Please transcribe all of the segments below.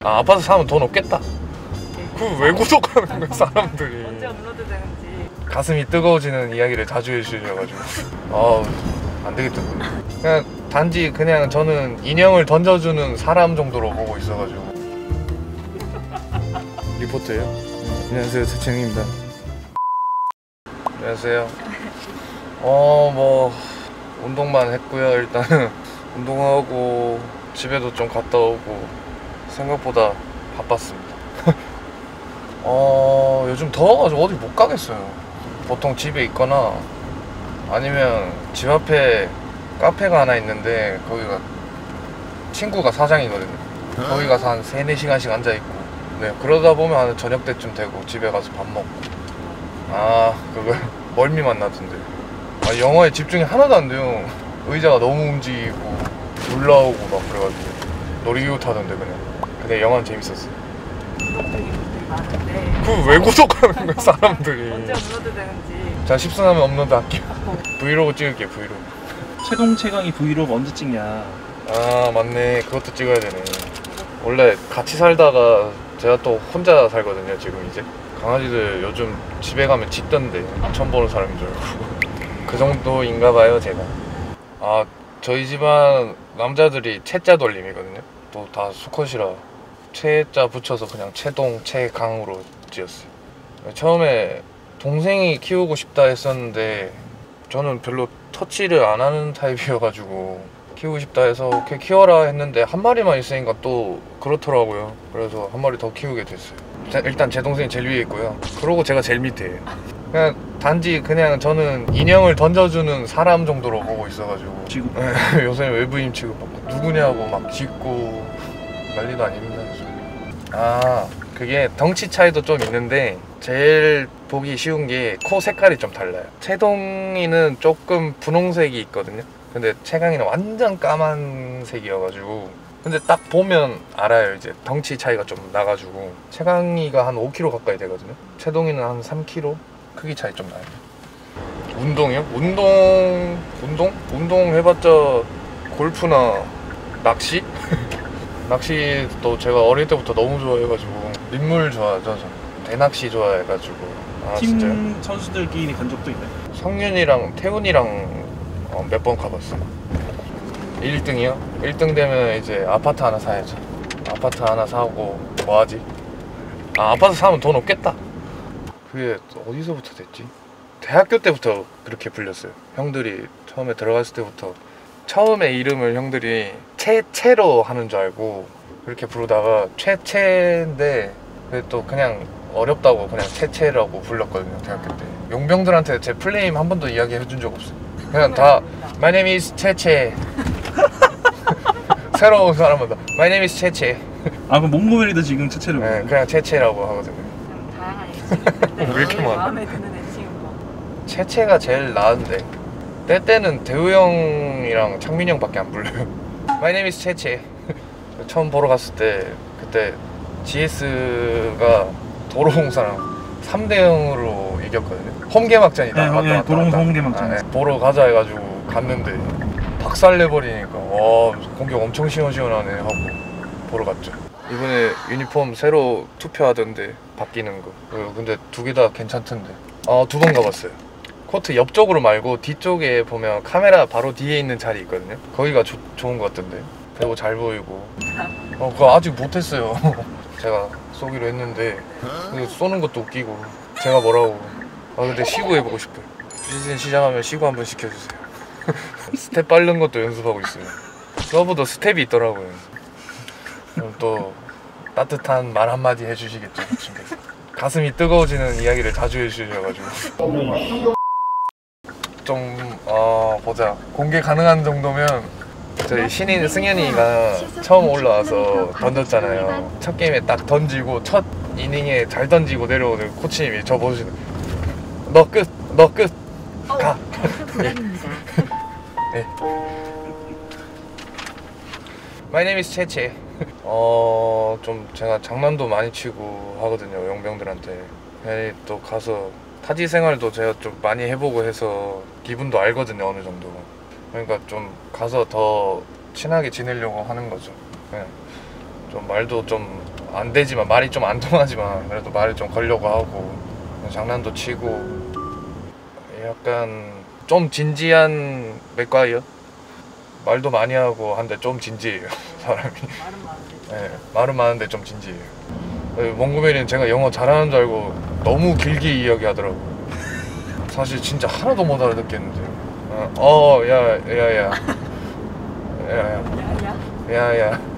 아, 아파트 사면 돈 없겠다. 그걸 왜 구독하는 거야 사람들이. 언제 업로드 되는지. 가슴이 뜨거워지는 이야기를 자주 해주셔가지고 안 되겠다. 그냥 단지 그냥 저는 인형을 던져주는 사람 정도로 보고 있어가지고. 리포트예요? 안녕하세요, 최채영입니다. 안녕하세요. 뭐 운동만 했고요. 일단은 운동하고 집에도 좀 갔다 오고 생각보다 바빴습니다. 요즘 더워가지고 어디 못 가겠어요. 보통 집에 있거나 아니면 집 앞에 카페가 하나 있는데 거기가 친구가 사장이거든요. 거기 가서 한 3-4시간씩 앉아있고, 네, 그러다 보면 한 저녁 때쯤 되고 집에 가서 밥 먹고. 그거 멀미만 나던데. 영화에 집중이 하나도 안 돼요. 의자가 너무 움직이고 올라오고 막 그래가지고 놀이기구 타던데 그냥. 근데 영화는 재밌었어요. 많은데 그걸 왜 구독하는 거야 사람들이. 언제 업로드 되는지. 자, 10분 하면 업로드 할게요. 브이로그 찍을게요, 브이로그. 최동 최강이 브이로그 언제 찍냐. 맞네, 그것도 찍어야 되네. 원래 같이 살다가 제가 또 혼자 살거든요 지금. 이제 강아지들 요즘 집에 가면 짖던데 처음 보는 사람인 줄 알고. 그 정도인가 봐요 제가. 저희 집안 남자들이 채자 돌림이거든요. 또 다 수컷이라 채자 붙여서 그냥 채동, 채강으로 지었어요. 처음에 동생이 키우고 싶다 했었는데 저는 별로 터치를 안 하는 타입이어가지고 키우고 싶다 해서 오케이 키워라 했는데 한 마리만 있으니까 또 그렇더라고요. 그래서 한 마리 더 키우게 됐어요. 일단 제 동생이 제일 위에 있고요. 그러고 제가 제일 밑에예요. 그냥 단지 그냥 저는 인형을 던져주는 사람 정도로 보고 있어가지고 지금 요새 외부인 취급받고 누구냐고 막 짖고 난리도 아닙니다. 그게 덩치 차이도 좀 있는데 제일 보기 쉬운 게 코 색깔이 좀 달라요. 채동이는 조금 분홍색이 있거든요. 근데 채강이는 완전 까만색이어가지고, 근데 딱 보면 알아요. 이제 덩치 차이가 좀 나가지고. 채강이가 한 5kg 가까이 되거든요. 채동이는 한 3kg 크기 차이 좀 나요. 운동이요? 운동 해봤자 골프나 낚시? 낚시도 제가 어릴 때부터 너무 좋아해가지고 민물 좋아하죠. 저는 대낚시 좋아해가지고. 팀 진짜요? 선수들끼리 간 적도 있나요? 성윤이랑 태훈이랑 몇 번 가봤어요. 1등이요? 1등 되면 이제 아파트 하나 사야죠. 아파트 하나 사고 뭐하지? 아파트 사면 돈 없겠다. 그게 어디서부터 됐지? 대학교 때부터 그렇게 불렸어요. 형들이 처음에 들어갔을 때부터. 처음에 이름을 형들이 채채로 하는 줄 알고 그렇게 부르다가 채채인데 또 그냥 어렵다고 그냥 채채라고 불렀거든요. 대학교 때 용병들한테 제 플레임 한 번도 이야기해 준 적 없어요. 그냥 다 My name is 채채. 새로운 사람마다 My name is 채채. 그럼 몽고메리도 지금 채채로. 네, 그냥 채채라고 하거든요. 다양한 애칭인데 왜 이렇게 많아? 마음에 드는 애칭인 거. 채채가 제일 나은데 때는 대우 형이랑 창민이 형밖에 안 불러요. My name is 채채. 처음 보러 갔을 때 그때 GS가 도로공사랑 3-0으로 이겼거든요. 홈개막전이다. 네, 도로공사 홈개막전. 네. 보러 가자 해가지고 갔는데 박살내버리니까 공격 엄청 시원시원하네 하고 보러 갔죠. 이번에 유니폼 새로 투표하던데 바뀌는 거. 근데 두 개 다 괜찮던데. 2번 가봤어요. 코트 옆쪽으로 말고 뒤쪽에 보면 카메라 바로 뒤에 있는 자리 있거든요. 거기가 좋은 것 같던데. 배우 잘 보이고. 그거 아직 못했어요. 제가 쏘기로 했는데 쏘는 것도 웃기고 제가 뭐라고. 근데 시구 해보고 싶어요. 시즌 시작하면 시구 한번 시켜주세요. 스텝 빠른 것도 연습하고 있어요. 서브도 스텝이 있더라고요. 그럼 또 따뜻한 말 한마디 해주시겠죠. 가슴이 뜨거워지는 이야기를 자주 해주셔가지고 좀 보자. 공개 가능한 정도면 저희 신인 승현이가 처음 올라와서 던졌잖아요. 첫 게임에 딱 던지고 첫 이닝에 잘 던지고 내려오는 코치님이 저 보시는 너 끝 가. 네. My name is 채채. 좀 제가 장난도 많이 치고 하거든요, 용병들한테. 또 가서 타지 생활도 제가 좀 많이 해보고 해서 기분도 알거든요, 어느 정도. 그러니까 좀 가서 더 친하게 지내려고 하는 거죠. 좀 말도 좀 안 되지만 말이 좀 안 통하지만 그래도 말을 좀 걸려고 하고 장난도 치고 약간 좀 진지한 맥과이어 말도 많이 하고 한데 좀 진지해요 사람이. 말은 많은데. 네, 말은 많은데 좀 진지해요. 몽구메리는 제가 영어 잘하는 줄 알고 너무 길게 이야기하더라고요. 사실 진짜 하나도 못 알아듣겠는데 야야야 야야 야야. 야야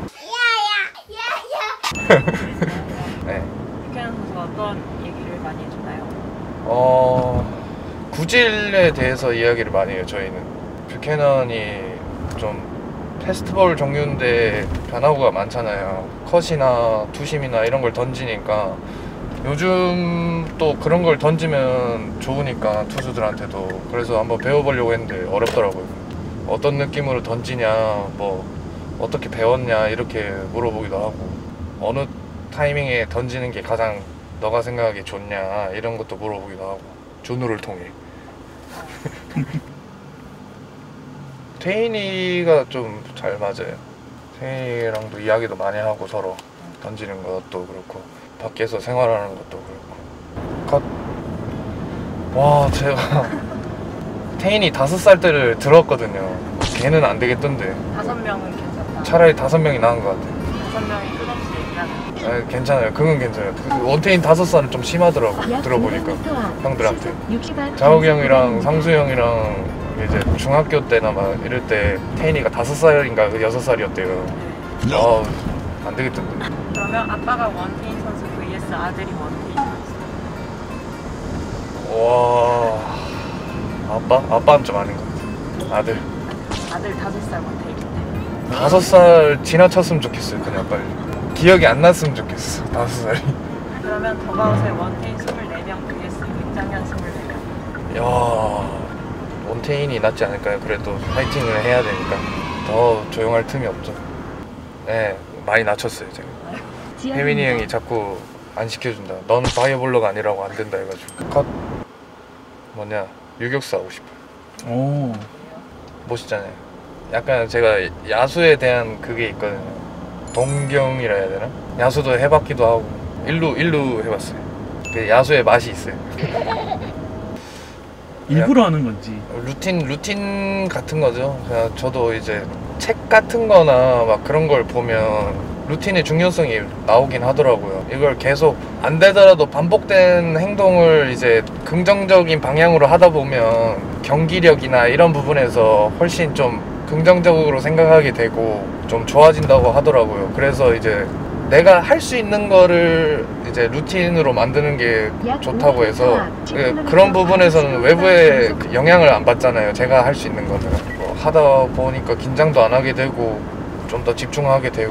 네. 뷰캐넌 선수가 어떤 얘기를 많이 해주나요? 구질에 대해서 이야기를 많이 해요. 저희는 뷰캐넌이 좀 페스티벌 종류인데 변화구가 많잖아요. 컷이나 투심이나 이런 걸 던지니까 요즘 또 그런 걸 던지면 좋으니까 투수들한테도. 그래서 한번 배워보려고 했는데 어렵더라고요. 어떤 느낌으로 던지냐, 뭐 어떻게 배웠냐 이렇게 물어보기도 하고, 어느 타이밍에 던지는 게 가장 너가 생각하기에 좋냐 이런 것도 물어보기도 하고, 준우를 통해. 태인이가 좀 잘 맞아요. 태인이랑도 이야기도 많이 하고, 서로 던지는 것도 그렇고 밖에서 생활하는 것도 그렇고. 와, 제가 태인이 5살 때를 들었거든요. 걔는 안 되겠던데 5명은 괜찮다. 차라리 5명이 나은 것 같아요. 5명이 끝없이 얘기하는. 아, 괜찮아요. 그건 괜찮아요. 원태인 5살은 좀 심하더라고 들어보니까 형들한테. 자욱이 형이랑 상수 형이랑 이제 중학교 때나 막 이럴 때 태인이가 5살인가 6살이었대요. 안 되겠던데. 그러면 아빠가 원태인 선수 vs 아들이 원태인 선수. 와, 아빠는 좀 아닌 것 같아. 아들 아들 5살 원태인 때문에. 5살 지나쳤으면 좋겠어요. 그냥 빨리 기억이 안 났으면 좋겠어. 5살이. 그러면 더가웃의 원태인 24명 vs 김장현 24명. 야, 원태인이 낫지 않을까요? 그래도 파이팅을 해야 되니까 더 조용할 틈이 없죠. 네, 많이 낮췄어요 제가. 혜민이 형이 자꾸 안 시켜준다. 넌 바이오볼러가 아니라고 안 된다 해가지고. 컷. 뭐냐, 유격수 하고 싶어요. 오. 멋있잖아요. 약간 제가 야수에 대한 그게 있거든요. 동경이라 해야 되나? 야수도 해봤기도 하고 일루 해봤어요. 그 야수의 맛이 있어요. 일부러 하는 건지. 루틴 같은 거죠. 그냥 저도 이제 책 같은 거나 막 그런 걸 보면 루틴의 중요성이 나오긴 하더라고요. 이걸 계속 안 되더라도 반복된 행동을 이제 긍정적인 방향으로 하다 보면 경기력이나 이런 부분에서 훨씬 좀 긍정적으로 생각하게 되고 좀 좋아진다고 하더라고요. 그래서 이제 내가 할 수 있는 거를 이제 루틴으로 만드는 게 좋다고 해서 그런 부분에서는 외부의 영향을 안 받잖아요. 제가 할 수 있는 거는 뭐 하다 보니까 긴장도 안 하게 되고 좀 더 집중하게 되고,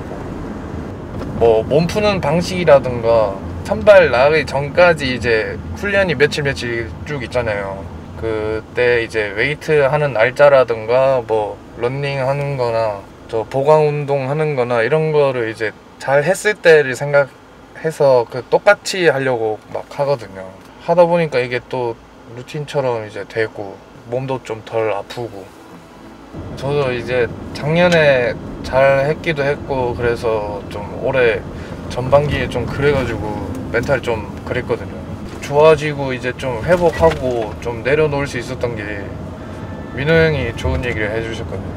뭐 몸 푸는 방식이라든가 선발 나가기 전까지 이제 훈련이 며칠 쭉 있잖아요. 그때 이제 웨이트 하는 날짜라든가 뭐 런닝 하는 거나 저 보강 운동 하는 거나 이런 거를 이제 잘 했을 때를 생각해서 그 똑같이 하려고 막 하거든요. 하다 보니까 이게 또 루틴처럼 이제 되고 몸도 좀 덜 아프고. 저도 이제 작년에 잘 했기도 했고 그래서 좀 올해 전반기에 좀 그래가지고 멘탈이 좀 그랬거든요. 좋아지고 이제 좀 회복하고 좀 내려놓을 수 있었던 게 민호 형이 좋은 얘기를 해주셨거든요.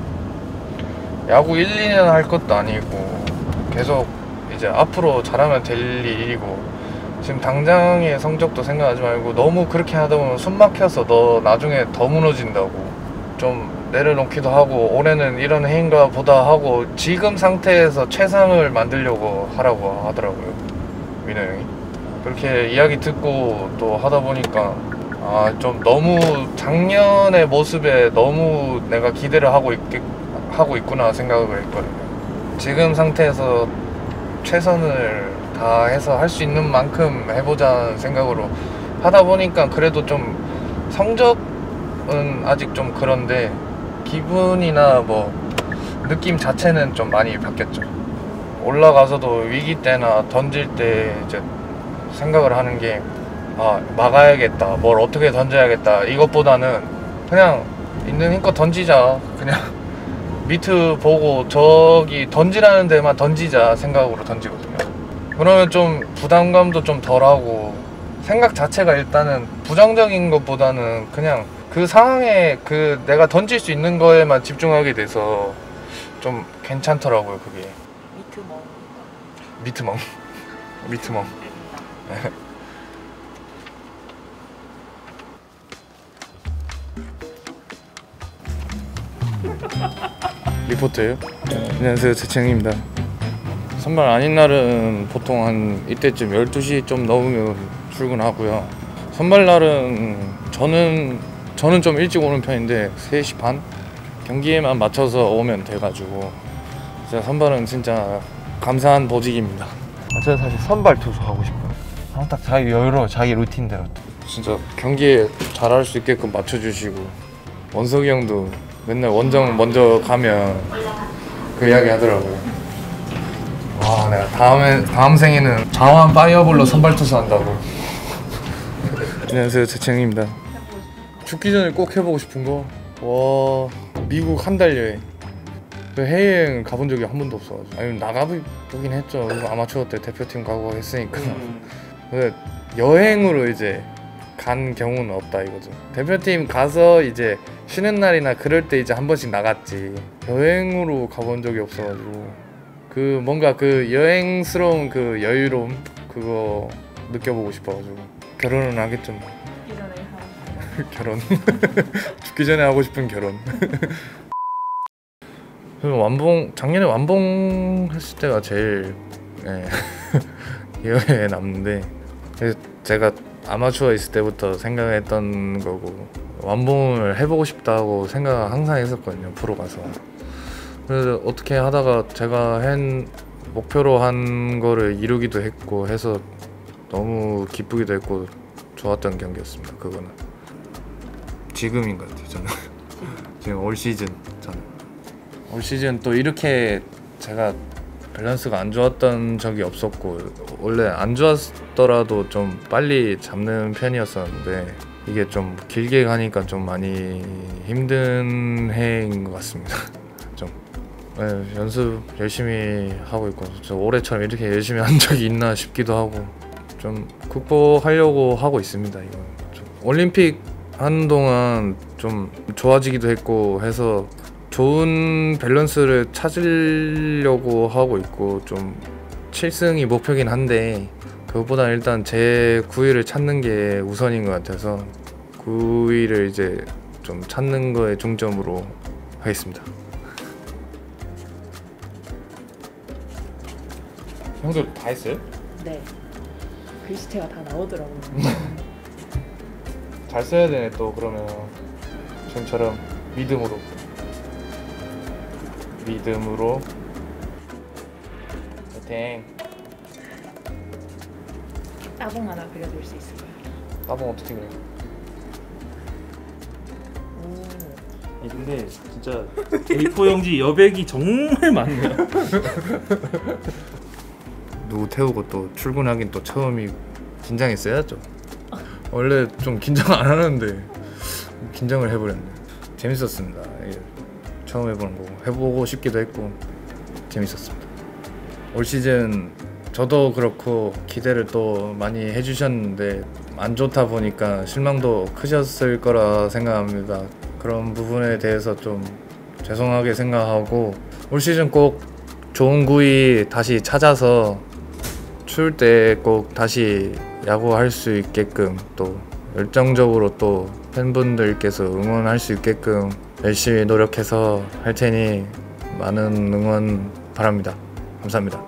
야구 1, 2년 할 것도 아니고 계속 이제 앞으로 잘하면 될 일이고, 지금 당장의 성적도 생각하지 말고 너무 그렇게 하다 보면 숨 막혀서 너 나중에 더 무너진다고. 좀 내려놓기도 하고 올해는 이런 해인가 보다 하고 지금 상태에서 최상을 만들려고 하라고 하더라고요, 민호 형이. 그렇게 이야기 듣고 또 하다 보니까 좀 너무 작년의 모습에 너무 내가 기대를 하고 있구나 생각을 했거든요. 지금 상태에서 최선을 다해서 할 수 있는 만큼 해보자는 생각으로 하다 보니까 그래도 좀 성적은 아직 좀 그런데 기분이나 뭐 느낌 자체는 좀 많이 바뀌었죠. 올라가서도 위기 때나 던질 때 이제 생각을 하는 게 막아야겠다, 뭘 어떻게 던져야겠다, 이것보다는 그냥 있는 힘껏 던지자, 그냥 미트 보고 저기 던지라는 데만 던지자 생각으로 던지거든요. 그러면 좀 부담감도 좀 덜하고 생각 자체가 일단은 부정적인 것보다는 그냥 그 상황에 그 내가 던질 수 있는 거에만 집중하게 돼서 좀 괜찮더라고요. 그게 미트멍. 미트멍 미트멍. 리포트예요? 안녕하세요, 재채영입니다. 선발 아닌 날은 보통 한 이때쯤 12시 좀 넘으면 출근하고요. 선발 날은 저는 좀 일찍 오는 편인데 3시 반? 경기에만 맞춰서 오면 돼가지고 진짜 선발은 진짜 감사한 보직입니다. 저는 사실 선발 투수 하고 싶어요. 딱 자기 여유로워, 자기 루틴대로 진짜 경기에 잘할 수 있게끔 맞춰주시고, 원석이 형도 맨날 원정 먼저 가면 그 이야기 하더라고요. 와, 내가 다음 생에는 자완 파이어볼로 선발 투수 한다고. 안녕하세요, 재채영입니다. 죽기 전에 꼭 해보고 싶은 거, 와, 미국 한 달 여행. 그 해외여행 가본 적이 한 번도 없어가지고, 아니 나가보긴 했죠. 아마추어 때 대표팀 가고 했으니까. 근데 여행으로 이제 간 경우는 없다 이거죠. 대표팀 가서 이제 쉬는 날이나 그럴 때 이제 한 번씩 나갔지, 여행으로 가본 적이 없어가지고 그 뭔가 그 여행스러운 그 여유로움 그거 느껴보고 싶어가지고 결혼은 하겠죠. 죽기 전에 하고 결혼. 죽기 전에 하고 싶은 결혼. 작년에 완봉했을 때가 제일 기억에 남는데, 제가 아마추어 있을 때부터 생각했던 거고 완봉을 해보고 싶다고 생각 항상 했었거든요, 프로 가서. 그래서 어떻게 하다가 제가 목표로 한 거를 이루기도 했고 해서 너무 기쁘기도 했고 좋았던 경기였습니다. 그거는 지금인 것 같아요. 저는 지금 올 시즌, 올 시즌 또 이렇게 제가 밸런스가 안 좋았던 적이 없었고, 원래 안 좋았더라도 좀 빨리 잡는 편이었었는데 이게 좀 길게 가니까 좀 많이 힘든 해인 것 같습니다. 좀 연습 열심히 하고 있고, 저 올해처럼 이렇게 열심히 한 적이 있나 싶기도 하고 좀 극복하려고 하고 있습니다. 이거 좀 올림픽 하는 동안 좀 좋아지기도 했고 해서 좋은 밸런스를 찾으려고 하고 있고, 좀 7승이 목표긴 한데 그것보다 일단 제 9위를 찾는 게 우선인 것 같아서 9위를 이제 좀 찾는 거에 중점으로 하겠습니다. 형들 다 했어요? 네. 글씨체가 다 나오더라고요. 잘 써야 되네 또. 그러면 저처럼 믿음으로 파이팅. 따봉 하나 그려줄 수 있을까요? 따봉 어떻게 그래? 아니 근데 진짜 A4 용지 여백이 정말 많네요. 누구 태우고 또 출근하긴 또 처음이 긴장했어야죠. 원래 좀 긴장 안 하는데 긴장을 해버렸네. 재밌었습니다. 이게 처음 해보는 거고 해보고 싶기도 했고 재밌었습니다. 올 시즌 저도 그렇고 기대를 또 많이 해주셨는데 안 좋다 보니까 실망도 크셨을 거라 생각합니다. 그런 부분에 대해서 좀 죄송하게 생각하고 올 시즌 꼭 좋은 구위 다시 찾아서 추울 때 꼭 다시 야구할 수 있게끔, 또 열정적으로 또 팬분들께서 응원할 수 있게끔 열심히 노력해서 할 테니 많은 응원 바랍니다. 감사합니다.